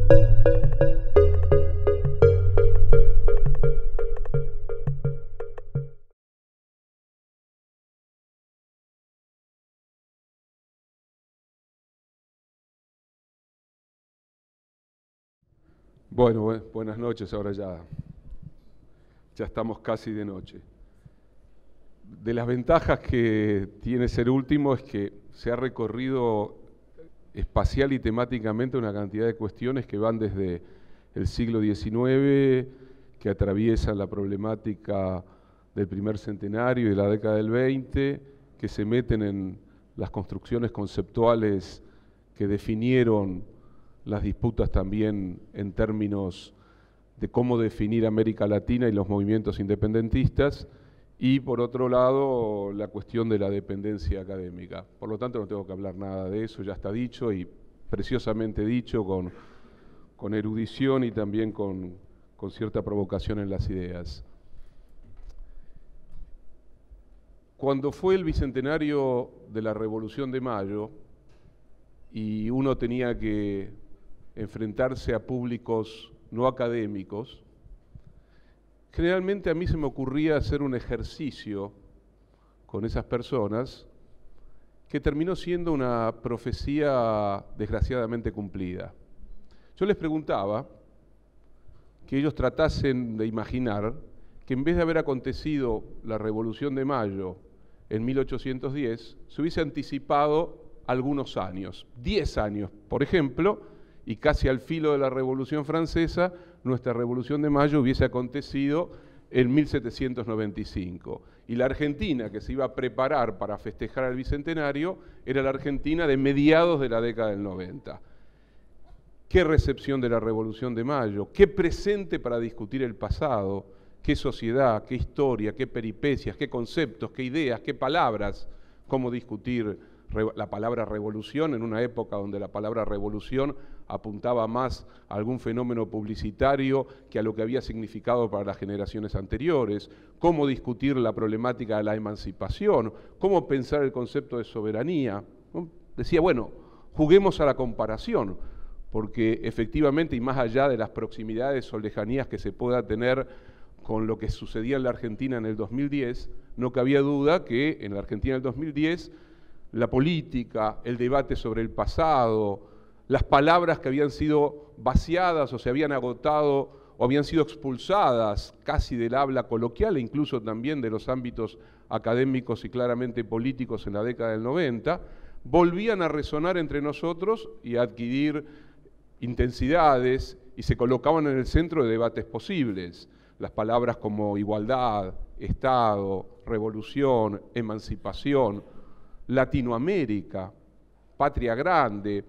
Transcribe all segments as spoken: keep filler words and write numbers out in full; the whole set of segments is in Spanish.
Bueno, bu- buenas noches, ahora ya, ya estamos casi de noche. De las ventajas que tiene ser último es que se ha recorrido espacial y temáticamente una cantidad de cuestiones que van desde el siglo diecinueve, que atraviesan la problemática del primer centenario y de la década del veinte, que se meten en las construcciones conceptuales que definieron las disputas también en términos de cómo definir América Latina y los movimientos independentistas, y por otro lado la cuestión de la dependencia académica. Por lo tanto no tengo que hablar nada de eso, ya está dicho y preciosamente dicho, con, con erudición y también con, con cierta provocación en las ideas. Cuando fue el bicentenario de la Revolución de Mayo y uno tenía que enfrentarse a públicos no académicos, generalmente a mí se me ocurría hacer un ejercicio con esas personas que terminó siendo una profecía desgraciadamente cumplida. Yo les preguntaba que ellos tratasen de imaginar que en vez de haber acontecido la Revolución de Mayo en mil ochocientos diez, se hubiese anticipado algunos años, diez años, por ejemplo, y casi al filo de la Revolución Francesa, nuestra Revolución de Mayo hubiese acontecido en mil setecientos noventa y cinco. Y la Argentina, que se iba a preparar para festejar el Bicentenario, era la Argentina de mediados de la década del noventa. ¿Qué recepción de la Revolución de Mayo? ¿Qué presente para discutir el pasado? ¿Qué sociedad? ¿Qué historia? ¿Qué peripecias? ¿Qué conceptos? ¿Qué ideas? ¿Qué palabras? ¿Cómo discutir la palabra revolución en una época donde la palabra revolución apuntaba más a algún fenómeno publicitario que a lo que había significado para las generaciones anteriores? ¿Cómo discutir la problemática de la emancipación? ¿Cómo pensar el concepto de soberanía? ¿No? Decía, bueno, juguemos a la comparación, porque efectivamente, y más allá de las proximidades o lejanías que se pueda tener con lo que sucedía en la Argentina en el dos mil diez, no cabía duda que en la Argentina del dos mil diez la política, el debate sobre el pasado, las palabras que habían sido vaciadas o se habían agotado o habían sido expulsadas casi del habla coloquial e incluso también de los ámbitos académicos y claramente políticos en la década del noventa, volvían a resonar entre nosotros y a adquirir intensidades y se colocaban en el centro de debates posibles. Las palabras como igualdad, Estado, revolución, emancipación, Latinoamérica, patria grande,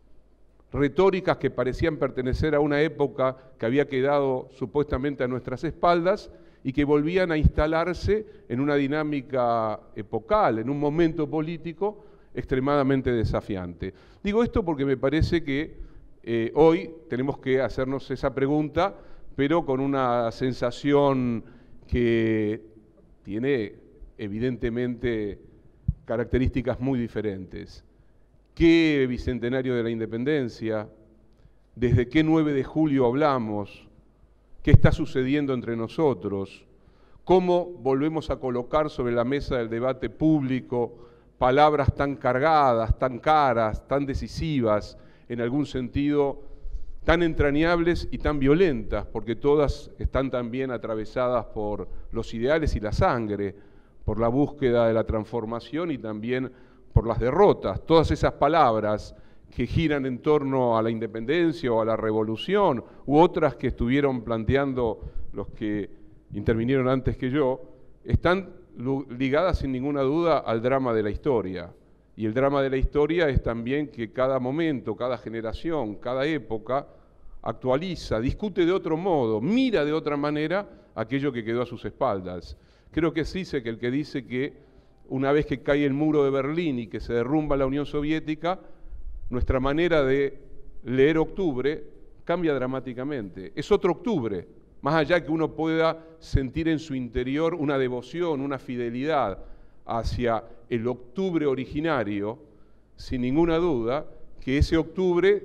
retóricas que parecían pertenecer a una época que había quedado supuestamente a nuestras espaldas y que volvían a instalarse en una dinámica epocal, en un momento político extremadamente desafiante. Digo esto porque me parece que eh, hoy tenemos que hacernos esa pregunta, pero con una sensación que tiene evidentemente características muy diferentes. ¿Qué bicentenario de la independencia? ¿Desde qué nueve de julio hablamos? ¿Qué está sucediendo entre nosotros? ¿Cómo volvemos a colocar sobre la mesa del debate público palabras tan cargadas, tan caras, tan decisivas, en algún sentido tan entrañables y tan violentas, porque todas están también atravesadas por los ideales y la sangre, por la búsqueda de la transformación y también por las derrotas? Todas esas palabras que giran en torno a la independencia o a la revolución, u otras que estuvieron planteando los que intervinieron antes que yo, están ligadas sin ninguna duda al drama de la historia. Y el drama de la historia es también que cada momento, cada generación, cada época actualiza, discute de otro modo, mira de otra manera aquello que quedó a sus espaldas. Creo que sí sé que el que dice que una vez que cae el muro de Berlín y que se derrumba la Unión Soviética, nuestra manera de leer octubre cambia dramáticamente. Es otro octubre, más allá que uno pueda sentir en su interior una devoción, una fidelidad hacia el octubre originario, sin ninguna duda que ese octubre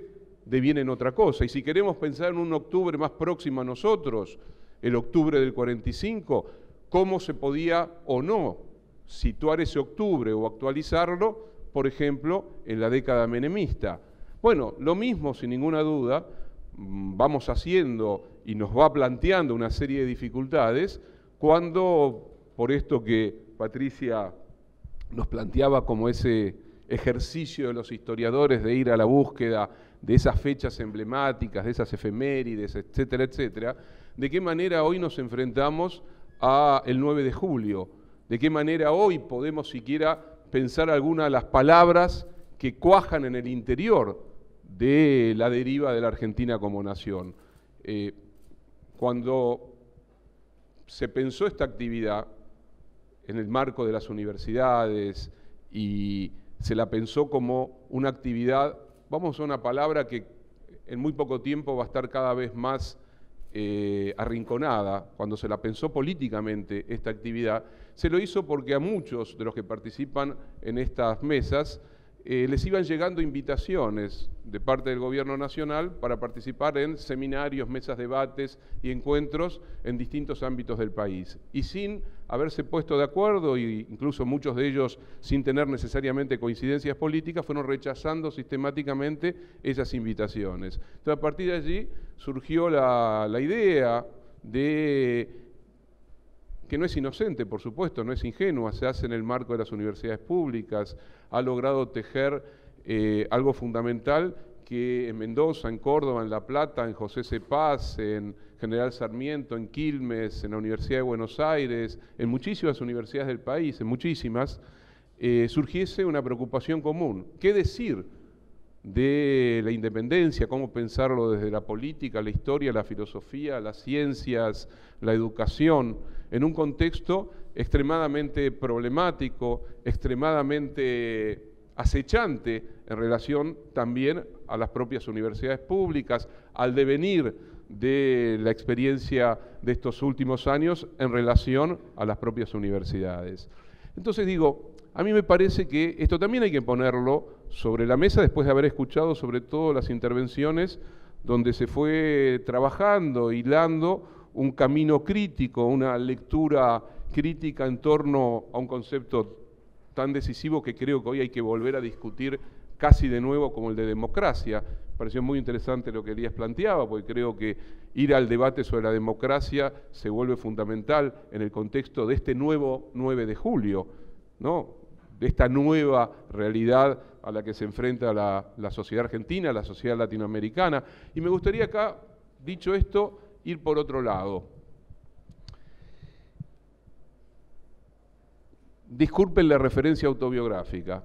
devienen otra cosa. Y si queremos pensar en un octubre más próximo a nosotros, el octubre del cuarenta y cinco, ¿cómo se podía o no situar ese octubre o actualizarlo, por ejemplo, en la década menemista? Bueno, lo mismo, sin ninguna duda, vamos haciendo y nos va planteando una serie de dificultades cuando, por esto que Patricia nos planteaba como ese ejercicio de los historiadores de ir a la búsqueda de esas fechas emblemáticas, de esas efemérides, etcétera, etcétera, de qué manera hoy nos enfrentamos al nueve de julio, de qué manera hoy podemos siquiera pensar algunas de las palabras que cuajan en el interior de la deriva de la Argentina como nación. Eh, cuando se pensó esta actividad en el marco de las universidades y se la pensó como una actividad, vamos a una palabra que en muy poco tiempo va a estar cada vez más eh, arrinconada, cuando se la pensó políticamente esta actividad, se lo hizo porque a muchos de los que participan en estas mesas eh, les iban llegando invitaciones de parte del Gobierno Nacional para participar en seminarios, mesas, debates y encuentros en distintos ámbitos del país. Y sin haberse puesto de acuerdo, e incluso muchos de ellos sin tener necesariamente coincidencias políticas, fueron rechazando sistemáticamente esas invitaciones. Entonces, a partir de allí surgió la, la idea de, que no es inocente, por supuesto, no es ingenua, se hace en el marco de las universidades públicas, ha logrado tejer eh, algo fundamental que en Mendoza, en Córdoba, en La Plata, en José C. Paz, en General Sarmiento, en Quilmes, en la Universidad de Buenos Aires, en muchísimas universidades del país, en muchísimas, eh, surgiese una preocupación común. ¿Qué decir de la independencia? ¿Cómo pensarlo desde la política, la historia, la filosofía, las ciencias, la educación, en un contexto extremadamente problemático, extremadamente acechante en relación también a las propias universidades públicas, al devenir de la experiencia de estos últimos años en relación a las propias universidades? Entonces digo, a mí me parece que esto también hay que ponerlo sobre la mesa después de haber escuchado sobre todo las intervenciones donde se fue trabajando, hilando un camino crítico, una lectura crítica en torno a un concepto tan decisivo que creo que hoy hay que volver a discutir casi de nuevo como el de democracia. Me pareció muy interesante lo que Elías planteaba, porque creo que ir al debate sobre la democracia se vuelve fundamental en el contexto de este nuevo nueve de julio, ¿no? De esta nueva realidad a la que se enfrenta la, la sociedad argentina, la sociedad latinoamericana. Y me gustaría acá, dicho esto, ir por otro lado. Disculpen la referencia autobiográfica.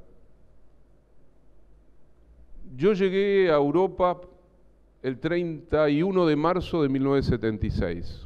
Yo llegué a Europa el treinta y uno de marzo de mil novecientos setenta y seis.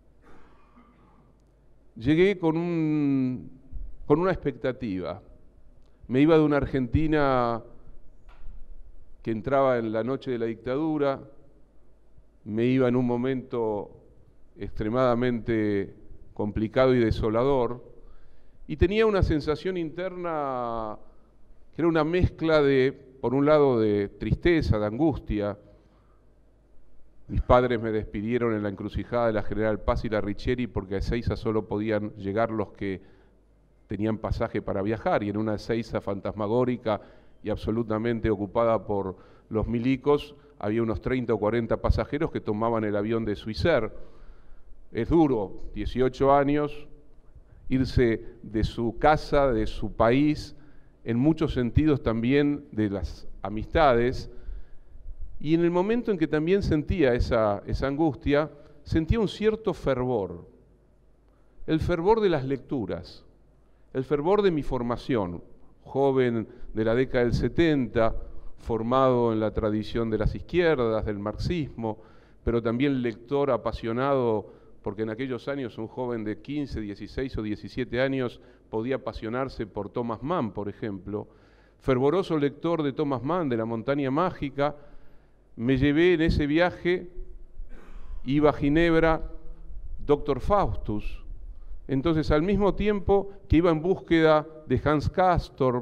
Llegué con, un, con una expectativa. Me iba de una Argentina que entraba en la noche de la dictadura, me iba en un momento extremadamente complicado y desolador, y tenía una sensación interna que era una mezcla de, por un lado, de tristeza, de angustia. Mis padres me despidieron en la encrucijada de la General Paz y la Richeri porque a Ezeiza solo podían llegar los que tenían pasaje para viajar, y en una Ezeiza fantasmagórica y absolutamente ocupada por los milicos había unos treinta o cuarenta pasajeros que tomaban el avión de Swissair. Es duro, dieciocho años, irse de su casa, de su país, en muchos sentidos también de las amistades, y en el momento en que también sentía esa, esa angustia, sentía un cierto fervor, el fervor de las lecturas, el fervor de mi formación, joven de la década del setenta, formado en la tradición de las izquierdas, del marxismo, pero también lector apasionado, porque en aquellos años un joven de quince, dieciséis o diecisiete años podía apasionarse por Thomas Mann, por ejemplo. Fervoroso lector de Thomas Mann, de La Montaña Mágica, me llevé en ese viaje, iba a Ginebra, doctor Faustus. Entonces, al mismo tiempo que iba en búsqueda de Hans Castorp,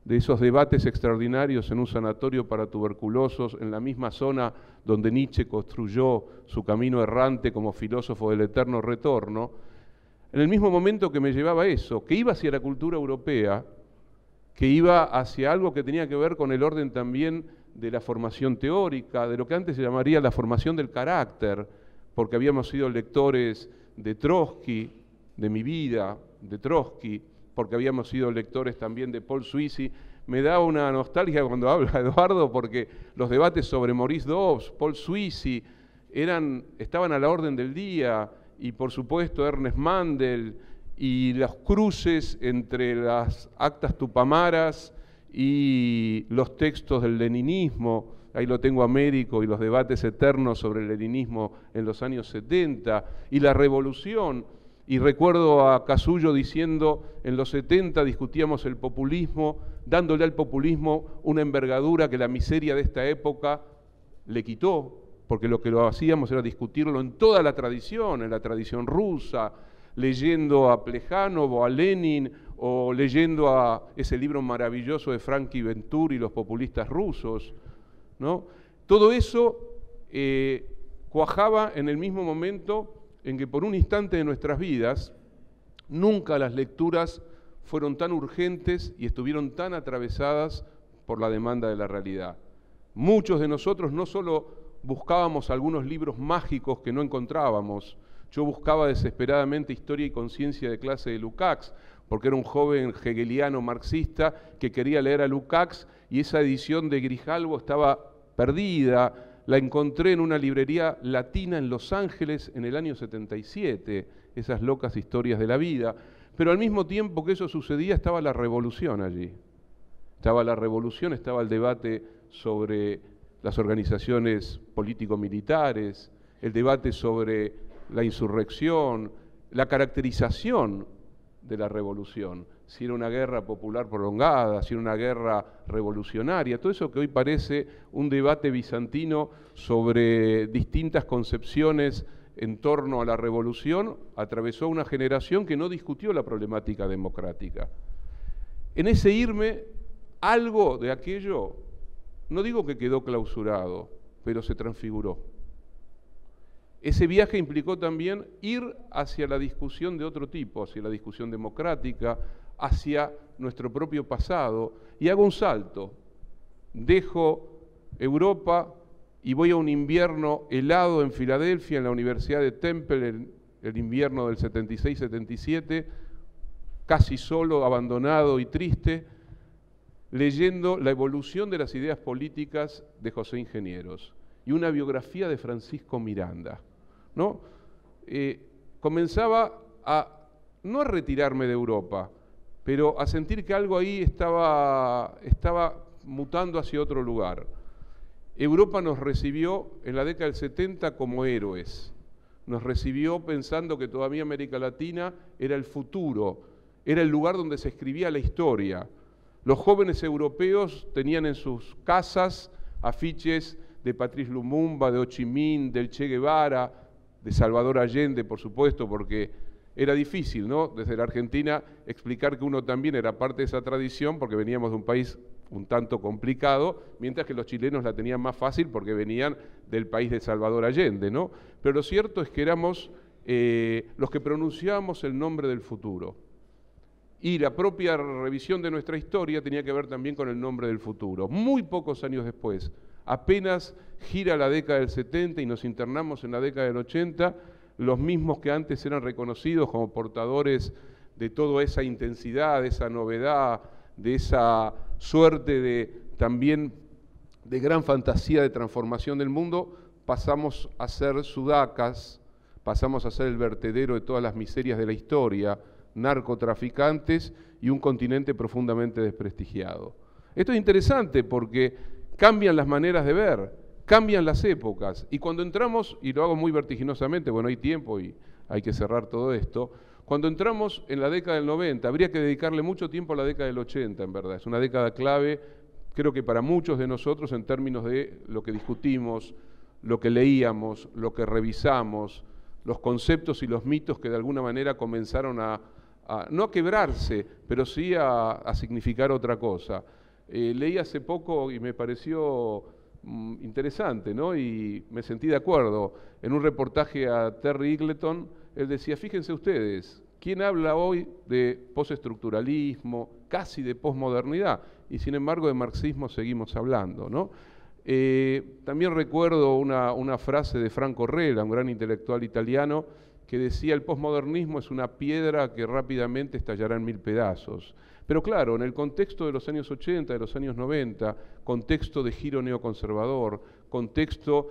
de esos debates extraordinarios en un sanatorio para tuberculosos, en la misma zona donde Nietzsche construyó su camino errante como filósofo del eterno retorno, en el mismo momento que me llevaba eso, que iba hacia la cultura europea, que iba hacia algo que tenía que ver con el orden también de la formación teórica, de lo que antes se llamaría la formación del carácter, porque habíamos sido lectores de Trotsky, de Mi vida, de Trotsky, porque habíamos sido lectores también de Paul Suisy. Me da una nostalgia cuando habla Eduardo, porque los debates sobre Maurice Dobbs, Paul Suisy, eran, estaban a la orden del día, y por supuesto Ernest Mandel, y los cruces entre las actas tupamaras y los textos del leninismo. Ahí lo tengo a Américo, y los debates eternos sobre el leninismo en los años setenta, y la revolución. Y recuerdo a Casullo diciendo, en los setenta discutíamos el populismo, dándole al populismo una envergadura que la miseria de esta época le quitó, porque lo que lo hacíamos era discutirlo en toda la tradición, en la tradición rusa, leyendo a Plejánov o a Lenin, o leyendo a ese libro maravilloso de Franky Venturi, Los populistas rusos, ¿no? Todo eso eh, cuajaba en el mismo momento en que por un instante de nuestras vidas, nunca las lecturas fueron tan urgentes y estuvieron tan atravesadas por la demanda de la realidad. Muchos de nosotros no solo buscábamos algunos libros mágicos que no encontrábamos, yo buscaba desesperadamente Historia y conciencia de clase de Lukács, porque era un joven hegeliano marxista que quería leer a Lukács, y esa edición de Grijalvo estaba perdida. La encontré en una librería latina en Los Ángeles en el año setenta y siete, esas locas historias de la vida. Pero al mismo tiempo que eso sucedía, estaba la revolución allí. Estaba la revolución, estaba el debate sobre las organizaciones político-militares, el debate sobre la insurrección, la caracterización de la revolución, si era una guerra popular prolongada, si era una guerra revolucionaria, todo eso que hoy parece un debate bizantino sobre distintas concepciones en torno a la revolución, atravesó una generación que no discutió la problemática democrática. En ese irme, algo de aquello, no digo que quedó clausurado, pero se transfiguró. Ese viaje implicó también ir hacia la discusión de otro tipo, hacia la discusión democrática, hacia nuestro propio pasado, y hago un salto. Dejo Europa y voy a un invierno helado en Filadelfia, en la Universidad de Temple, en el invierno del setenta y seis setenta y siete, casi solo, abandonado y triste, leyendo La evolución de las ideas políticas de José Ingenieros y una biografía de Francisco Miranda, ¿no? Eh, comenzaba a, no a retirarme de Europa, pero a sentir que algo ahí estaba, estaba mutando hacia otro lugar. Europa nos recibió en la década del setenta como héroes, nos recibió pensando que todavía América Latina era el futuro, era el lugar donde se escribía la historia. Los jóvenes europeos tenían en sus casas afiches de Patrice Lumumba, de Ho Chi Minh, del Che Guevara, de Salvador Allende, por supuesto, porque era difícil, ¿no?, desde la Argentina explicar que uno también era parte de esa tradición, porque veníamos de un país un tanto complicado, mientras que los chilenos la tenían más fácil porque venían del país de Salvador Allende, ¿no? Pero lo cierto es que éramos eh, los que pronunciábamos el nombre del futuro. Y la propia revisión de nuestra historia tenía que ver también con el nombre del futuro. Muy pocos años después, apenas gira la década del setenta y nos internamos en la década del ochenta, los mismos que antes eran reconocidos como portadores de toda esa intensidad, de esa novedad, de esa suerte de también de gran fantasía de transformación del mundo, pasamos a ser sudacas, pasamos a ser el vertedero de todas las miserias de la historia, narcotraficantes y un continente profundamente desprestigiado. Esto es interesante porque cambian las maneras de ver, cambian las épocas, y cuando entramos, y lo hago muy vertiginosamente, bueno, hay tiempo y hay que cerrar todo esto, cuando entramos en la década del noventa, habría que dedicarle mucho tiempo a la década del ochenta, en verdad, es una década clave, creo que para muchos de nosotros en términos de lo que discutimos, lo que leíamos, lo que revisamos, los conceptos y los mitos que de alguna manera comenzaron a, a no a quebrarse, pero sí a, a significar otra cosa. Eh, leí hace poco y me pareció mm, interesante, ¿no? Y me sentí de acuerdo. En un reportaje a Terry Eagleton, él decía, fíjense ustedes, ¿quién habla hoy de postestructuralismo, casi de posmodernidad? Y sin embargo de marxismo seguimos hablando, ¿no? Eh, también recuerdo una, una frase de Franco Rella, un gran intelectual italiano, que decía, el posmodernismo es una piedra que rápidamente estallará en mil pedazos. Pero claro, en el contexto de los años ochenta, de los años noventa, contexto de giro neoconservador, contexto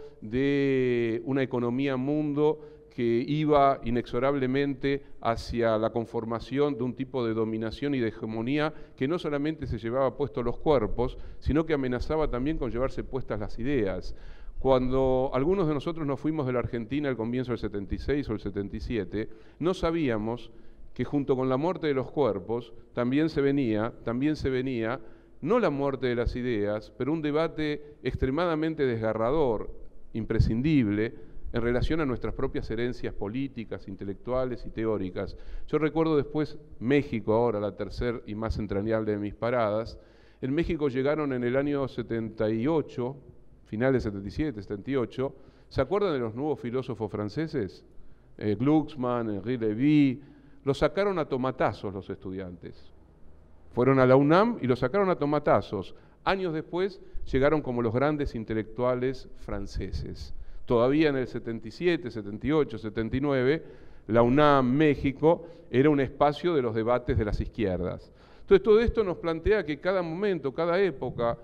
de una economía mundo que iba inexorablemente hacia la conformación de un tipo de dominación y de hegemonía que no solamente se llevaba puestos los cuerpos, sino que amenazaba también con llevarse puestas las ideas. Cuando algunos de nosotros nos fuimos de la Argentina al comienzo del setenta y seis o el setenta y siete, no sabíamos que junto con la muerte de los cuerpos también se venía, también se venía, no la muerte de las ideas, pero un debate extremadamente desgarrador, imprescindible, en relación a nuestras propias herencias políticas, intelectuales y teóricas. Yo recuerdo después México, ahora la tercer y más entrañable de mis paradas. En México llegaron en el año setenta y ocho, finales setenta y siete, setenta y ocho, ¿se acuerdan de los nuevos filósofos franceses? Eh, Glucksmann, Henri Lévy, los sacaron a tomatazos los estudiantes. Fueron a la UNAM y los sacaron a tomatazos. Años después llegaron como los grandes intelectuales franceses. Todavía en el setenta y siete, setenta y ocho, setenta y nueve, la UNAM, México, era un espacio de los debates de las izquierdas. Entonces todo esto nos plantea que cada momento, cada época,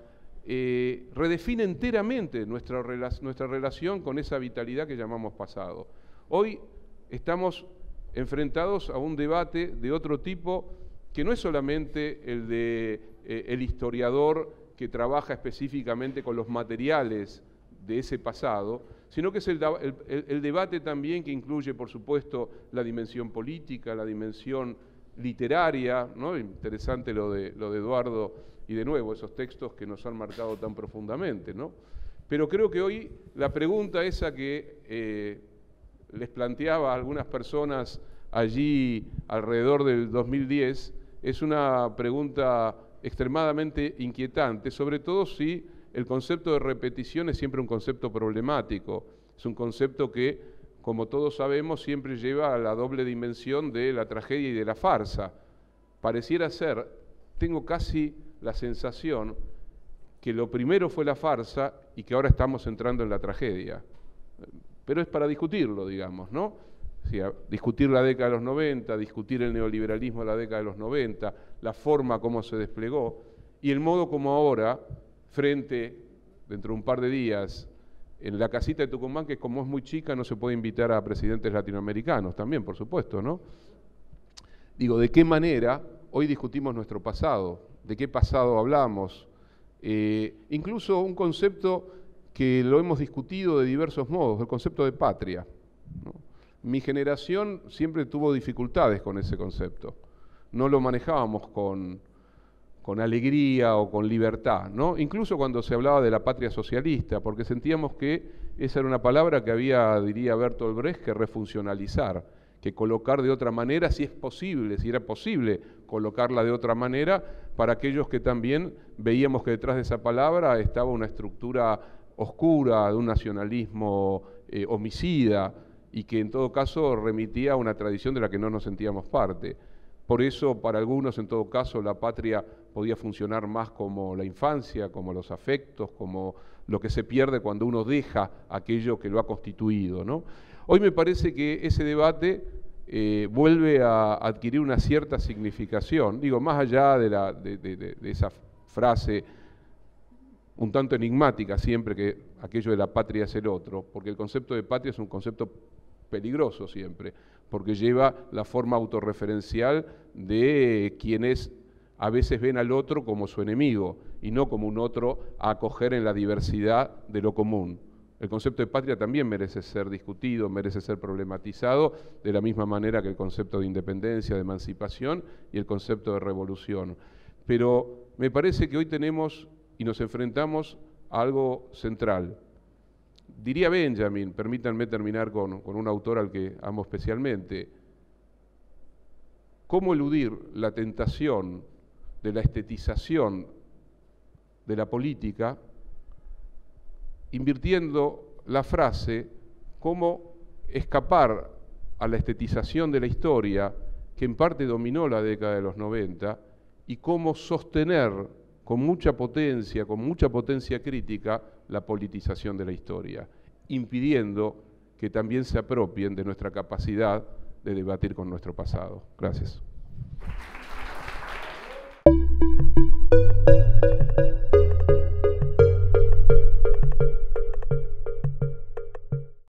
eh, redefine enteramente nuestra, nuestra relación con esa vitalidad que llamamos pasado. Hoy estamos enfrentados a un debate de otro tipo que no es solamente el de eh, el historiador que trabaja específicamente con los materiales de ese pasado, sino que es el, el, el debate también que incluye, por supuesto, la dimensión política, la dimensión literaria, ¿no? Interesante lo de, lo de Eduardo y de nuevo esos textos que nos han marcado tan profundamente, ¿no? Pero creo que hoy la pregunta esa que eh, les planteaba a algunas personas allí alrededor del dos mil diez es una pregunta extremadamente inquietante, sobre todo si el concepto de repetición es siempre un concepto problemático, es un concepto que, como todos sabemos, siempre lleva a la doble dimensión de la tragedia y de la farsa. Pareciera ser, tengo casi la sensación, que lo primero fue la farsa y que ahora estamos entrando en la tragedia. Pero es para discutirlo, digamos, ¿no? O sea, discutir la década de los noventa, discutir el neoliberalismo de la década de los noventa, la forma como se desplegó y el modo como ahora, frente, dentro de un par de días, en la casita de Tucumán, que como es muy chica no se puede invitar a presidentes latinoamericanos también, por supuesto, ¿no? Digo, ¿de qué manera hoy discutimos nuestro pasado? ¿De qué pasado hablamos? Eh, incluso un concepto que lo hemos discutido de diversos modos, el concepto de patria, ¿no? Mi generación siempre tuvo dificultades con ese concepto. No lo manejábamos con, con alegría o con libertad, ¿no? Incluso cuando se hablaba de la patria socialista, porque sentíamos que esa era una palabra que había, diría Bertolt Brecht, que refuncionalizar, que colocar de otra manera, si es posible, si era posible colocarla de otra manera, para aquellos que también veíamos que detrás de esa palabra estaba una estructura oscura de un nacionalismo eh, homicida, y que en todo caso remitía a una tradición de la que no nos sentíamos parte. Por eso, para algunos, en todo caso, la patria podía funcionar más como la infancia, como los afectos, como lo que se pierde cuando uno deja aquello que lo ha constituido, ¿no? Hoy me parece que ese debate eh, vuelve a adquirir una cierta significación, digo, más allá de, la, de, de, de esa frase un tanto enigmática siempre, que aquello de la patria es el otro, porque el concepto de patria es un concepto peligroso siempre, porque lleva la forma autorreferencial de quienes a veces ven al otro como su enemigo y no como un otro a acoger en la diversidad de lo común. El concepto de patria también merece ser discutido, merece ser problematizado, de la misma manera que el concepto de independencia, de emancipación y el concepto de revolución. Pero me parece que hoy tenemos y nos enfrentamos a algo central. Diría Benjamin, permítanme terminar con, con un autor al que amo especialmente, cómo eludir la tentación de la estetización de la política, invirtiendo la frase cómo escapar a la estetización de la historia que en parte dominó la década de los noventa y cómo sostener con mucha potencia, con mucha potencia crítica, la politización de la historia, impidiendo que también se apropien de nuestra capacidad de debatir con nuestro pasado. Gracias.